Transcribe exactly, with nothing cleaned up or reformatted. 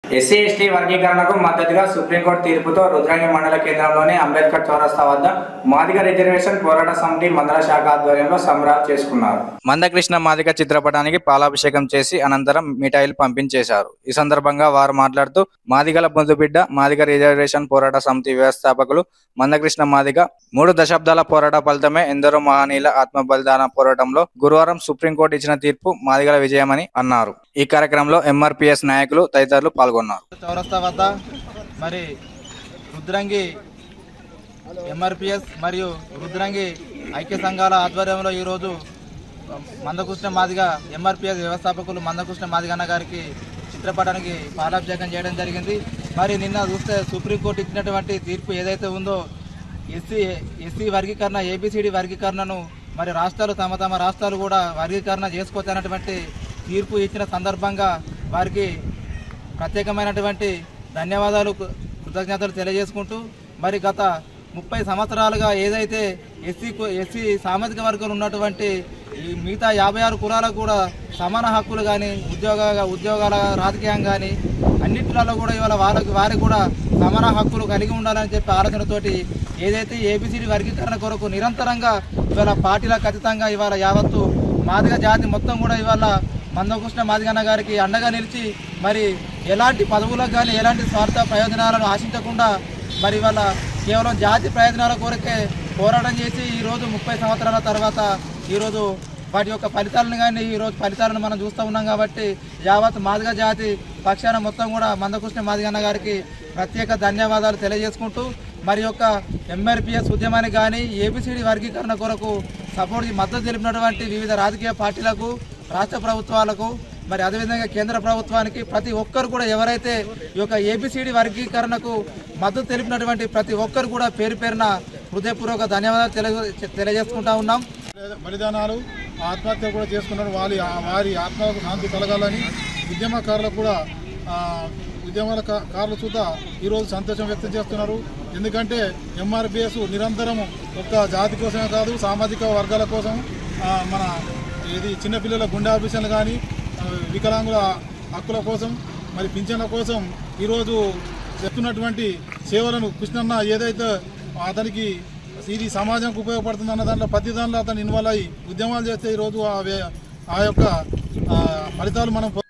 SC ST వర్గీకరణకు మద్దతుగా supreme court తీర్పుతో రుద్రంగి మండల కేంద్రంలోని అంబేద్కర్ చౌరస్తా వద్ద మాదిగ రిజర్వేషన్ పోరాట సమితి మండల శాఖ ఆధ్వర్యంలో సంబరాలు చేసుకున్నారు. మందకృష్ణ మాదిగ చిత్రపటానికి పాలాభిషేకం చేసి అనంతరం మిఠాయిలు పంపించేశారు. ఈ సందర్భంగా వారు మాట్లాడుతూ మాదిగల బొందుబిడ్డ మాదిగ రిజర్వేషన్ పోరాట సమితి వ్యవస్థాపకులు మందకృష్ణ మాదిగ మూడు దశాబ్దాల పోరాట ఫలితమే ఎందరో మహనీయుల ఆత్మ బలిదాన పోరాటంలో గురువారం సుప్రీంకోర్టు ఇచ్చిన తీర్పు మాదిగల విజయమని అన్నారు. ఈ కార్యక్రమంలో ఎంఆర్పిఎస్ నాయకులు తదితరులు పాల్గొన్నారు. చౌరస్తా వద్ద మరి రుద్రంగి ఎంఆర్పిఎస్ మరియు రుద్రంగి ఐక్య సంఘాల ఆధ్వర్యంలో ఈరోజు మందకృష్ణ మాదిగ ఎంఆర్పిఎస్ వ్యవస్థాపకులు మందకృష్ణ మాదిగన్న గారికి చిత్రపటానికి పాలాభిషేకం చేయడం జరిగింది. మరి నిన్న చూస్తే సుప్రీంకోర్టు ఇచ్చినటువంటి తీర్పు ఏదైతే ఉందో ఎస్సీ ఎస్సీ వర్గీకరణ ఏబిసిడి వర్గీకరణను మరి రాష్ట్రాలు తమ తమ రాష్ట్రాలు కూడా వర్గీకరణ చేసుకోవచ్చన్నటువంటి తీర్పు ఇచ్చిన సందర్భంగా వారికి ప్రత్యేకమైనటువంటి ధన్యవాదాలు కృతజ్ఞతలు తెలియజేసుకుంటూ మరి గత ముప్పై సంవత్సరాలుగా ఏదైతే ఎస్సీ ఎస్సీ సామాజిక వర్గాలు ఉన్నటువంటి ఈ మిగతా యాభై ఆరు కులాలకు కూడా సమాన హక్కులు కానీ ఉద్యోగ ఉద్యోగాల రాజకీయం కానీ అన్నింటిలో కూడా ఇవాళ వాళ్ళకి వారికి కూడా సమాన హక్కులు కలిగి ఉండాలని చెప్పి ఆలోచనతోటి ఏదైతే ఏబిసిడి వర్గీకరణ కొరకు నిరంతరంగా ఇవాళ పార్టీలకు ఖచ్చితంగా ఇవాళ యావత్తు మాదిగ జాతి మొత్తం కూడా ఇవాళ మందకృష్ణ మాదిగన్న గారికి అండగా నిలిచి మరి ఎలాంటి పదవులకు కానీ ఎలాంటి స్వార్థ ప్రయోజనాలను ఆశించకుండా మరి ఇవాళ కేవలం జాతి ప్రయోజనాల కొరకే పోరాటం చేసి ఈరోజు ముప్పై సంవత్సరాల తర్వాత ఈరోజు వాటి యొక్క ఫలితాలను కానీ ఈరోజు ఫలితాలను మనం చూస్తూ ఉన్నాం. కాబట్టి యావత్ మాదిగ జాతి పక్షాన మొత్తం కూడా మందకృష్ణ మాదిగన్న గారికి ప్రత్యేక ధన్యవాదాలు తెలియజేసుకుంటూ మరి యొక్క ఎంఆర్పిఎస్ ఉద్యమానికి కానీ ఏబిసిడి వర్గీకరణ కొరకు సపోర్ట్ మద్దతు తెలిపినటువంటి వివిధ రాజకీయ పార్టీలకు రాష్ట్ర ప్రభుత్వాలకు మరి అదేవిధంగా కేంద్ర ప్రభుత్వానికి ప్రతి ఒక్కరు కూడా ఎవరైతే ఈ యొక్క ఏబిసిడి వర్గీకరణకు మద్దతు తెలిపినటువంటి ప్రతి ఒక్కరు కూడా పేరు పేరున హృదయపూర్వక ధన్యవాదాలు తెలియ తెలియజేసుకుంటా ఉన్నాం. బలిదానాలు ఆత్మహత్య కూడా చేసుకున్నారు. వారి వారి ఆత్మకు శాంతి కలగాలని ఉద్యమకారులకు కూడా ఉద్యమాల కారులు చూద్దా ఈరోజు సంతోషం వ్యక్తం చేస్తున్నారు. ఎందుకంటే ఎంఆర్పిఎస్ నిరంతరం ఒక్క జాతి కోసమే కాదు సామాజిక వర్గాల కోసం మన ఇది చిన్నపిల్లల గుండె ఆపరేషన్లు కానీ వికలాంగుల హక్కుల కోసం మరి పింఛన్ల కోసం ఈరోజు చెప్తున్నటువంటి సేవలను కృష్ణన్న ఏదైతే అతనికి ఇది సమాజంకు ఉపయోగపడుతుంది అన్న దాంట్లో ప్రతి దాంట్లో అతను ఇన్వాల్వ్ అయ్యి ఉద్యమాలు చేస్తే ఈరోజు ఆ యొక్క ఫలితాలు మనం